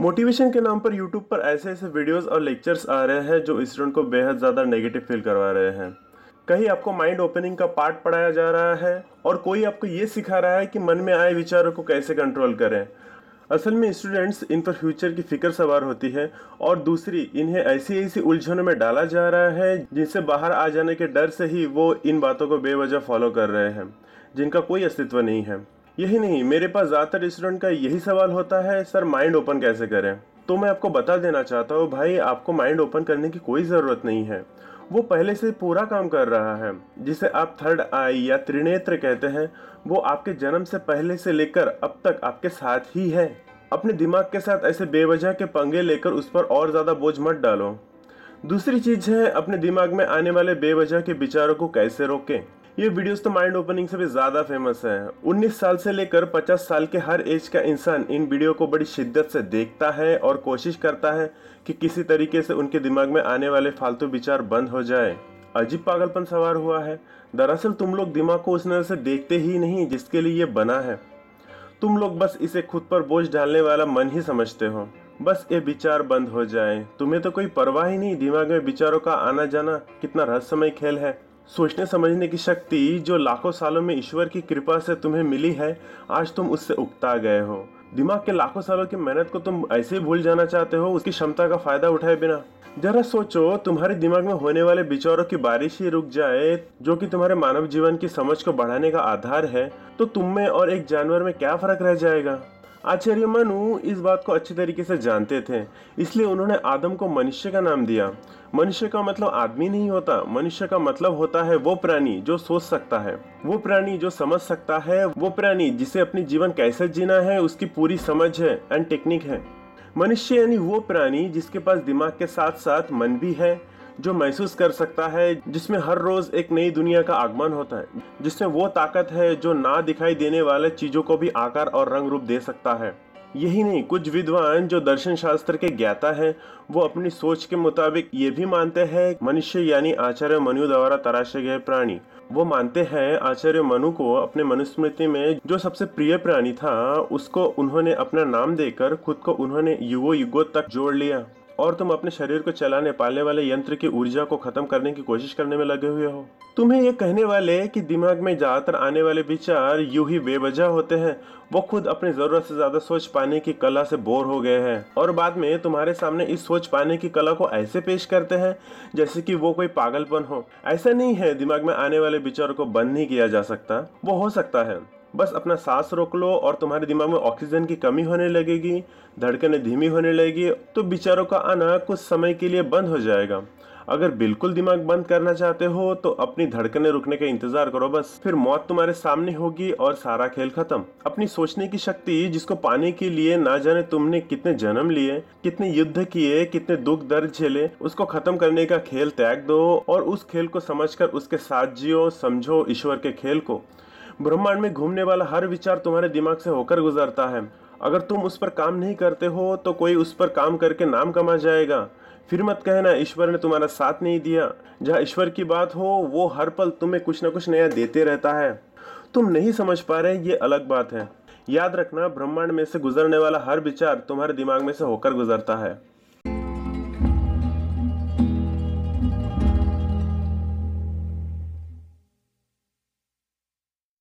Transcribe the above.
Motivation के नाम पर यूट्यूब पर ऐसे ऐसे वीडियोस और लेक्चर्स आ रहे हैं जो स्टूडेंट को बेहद ज़्यादा नेगेटिव फील करवा रहे हैं। कहीं आपको माइंड ओपनिंग का पार्ट पढ़ाया जा रहा है और कोई आपको ये सिखा रहा है कि मन में आए विचारों को कैसे कंट्रोल करें। असल में स्टूडेंट्स इन पर फ्यूचर की फिक्र सवार होती है और दूसरी इन्हें ऐसी ऐसी उलझनों में डाला जा रहा है जिनसे बाहर आ जाने के डर से ही वो इन बातों को बेवजह फॉलो कर रहे हैं जिनका कोई अस्तित्व नहीं है। यही नहीं, मेरे पास ज़्यादातर स्टूडेंट का यही सवाल होता है, सर माइंड ओपन कैसे करें। तो मैं आपको बता देना चाहता हूँ भाई, आपको माइंड ओपन करने की कोई ज़रूरत नहीं है। वो पहले से पूरा काम कर रहा है। जिसे आप थर्ड आई या त्रिनेत्र कहते हैं, वो आपके जन्म से पहले से लेकर अब तक आपके साथ ही है। अपने दिमाग के साथ ऐसे बेवजह के पंगे लेकर उस पर और ज़्यादा बोझ मत डालो। दूसरी चीज़ है, अपने दिमाग में आने वाले बेवजह के विचारों को कैसे रोकें। ये वीडियोस तो माइंड ओपनिंग से भी ज़्यादा फेमस है। 19 साल से लेकर 50 साल के हर एज का इंसान इन वीडियो को बड़ी शिद्दत से देखता है और कोशिश करता है कि किसी तरीके से उनके दिमाग में आने वाले फालतू विचार बंद हो जाए। अजीब पागलपन सवार हुआ है। दरअसल तुम लोग दिमाग को उस नजर से देखते ही नहीं जिसके लिए ये बना है। तुम लोग बस इसे खुद पर बोझ डालने वाला मन ही समझते हो। बस ये विचार बंद हो जाए। तुम्हें तो कोई परवाह ही नहीं दिमाग में विचारों का आना जाना कितना रहस्यमय खेल है। सोचने समझने की शक्ति जो लाखों सालों में ईश्वर की कृपा से तुम्हें मिली है, आज तुम उससे उकता गए हो। दिमाग के लाखों सालों की मेहनत को तुम ऐसे ही भूल जाना चाहते हो, उसकी क्षमता का फायदा उठाए बिना। जरा सोचो, तुम्हारे दिमाग में होने वाले विचारों की बारिश ही रुक जाए, जो कि तुम्हारे मानव जीवन की समझ को बढ़ाने का आधार है, तो तुम में और एक जानवर में क्या फर्क रह जाएगा। आचार्य मनु इस बात को अच्छी तरीके से जानते थे, इसलिए उन्होंने आदम को मनुष्य का नाम दिया। मनुष्य का मतलब आदमी नहीं होता, मनुष्य का मतलब होता है वो प्राणी जो सोच सकता है, वो प्राणी जो समझ सकता है, वो प्राणी जिसे अपनी जीवन कैसे जीना है उसकी पूरी समझ है एंड टेक्निक है। मनुष्य यानी वो प्राणी जिसके पास दिमाग के साथ साथ मन भी है, जो महसूस कर सकता है, जिसमें हर रोज एक नई दुनिया का आगमन होता है, जिसमें वो ताकत है जो ना दिखाई देने वाले चीजों को भी आकार और रंग रूप दे सकता है। यही नहीं, कुछ विद्वान जो दर्शन शास्त्र के ज्ञाता हैं, वो अपनी सोच के मुताबिक ये भी मानते हैं मनुष्य यानी आचार्य मनु द्वारा तराशे गए प्राणी। वो मानते हैं आचार्य मनु को अपने मनुस्मृति में जो सबसे प्रिय प्राणी था उसको उन्होंने अपना नाम देकर खुद को उन्होंने युगों युगों तक जोड़ लिया, और तुम अपने शरीर को चलाने पालने वाले यंत्र की ऊर्जा को खत्म करने की कोशिश करने में लगे हुए हो। तुम्हें ये कहने वाले कि दिमाग में ज्यादातर आने वाले विचार यूं ही बेवजह होते हैं, वो खुद अपनी जरूरत से ज्यादा सोच पाने की कला से बोर हो गए हैं और बाद में तुम्हारे सामने इस सोच पाने की कला को ऐसे पेश करते हैं जैसे कि वो कोई पागलपन हो। ऐसा नहीं है, दिमाग में आने वाले विचारों को बंद नहीं किया जा सकता, वो हो सकता है। बस अपना सांस रोक लो और तुम्हारे दिमाग में ऑक्सीजन की कमी होने लगेगी, धड़कनें धीमी होने लगेगी, तो विचारों का आना कुछ समय के लिए बंद हो जाएगा। अगर बिल्कुल दिमाग बंद करना चाहते हो तो अपनी धड़कनें रुकने का इंतजार करो, बस फिर मौत तुम्हारे सामने होगी और सारा खेल खत्म। अपनी सोचने की शक्ति जिसको पाने के लिए ना जाने तुमने कितने जन्म लिए, कितने युद्ध किए, कितने दुख दर्द झेले, उसको खत्म करने का खेल त्याग दो और उस खेल को समझकर उसके साथ जियो। समझो ईश्वर के खेल को। ब्रह्मांड में घूमने वाला हर विचार तुम्हारे दिमाग से होकर गुजरता है। अगर तुम उस पर काम नहीं करते हो तो कोई उस पर काम करके नाम कमा जाएगा। फिर मत कहना ईश्वर ने तुम्हारा साथ नहीं दिया। जहाँ ईश्वर की बात हो वो हर पल तुम्हें कुछ न कुछ नया देते रहता है। तुम नहीं समझ पा रहे, ये अलग बात है। याद रखना, ब्रह्मांड में से गुजरने वाला हर विचार तुम्हारे दिमाग में से होकर गुजरता है।